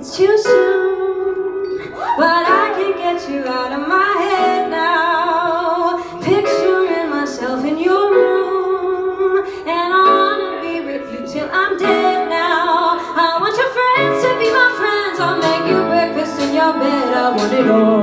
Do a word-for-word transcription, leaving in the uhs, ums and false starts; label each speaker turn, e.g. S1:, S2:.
S1: it's too soon, but I can't get you out of my head now. Picturing myself in your room, and I wanna be with you till I'm dead now. I want your friends to be my friends, I'll make you breakfast in your bed, I want it all.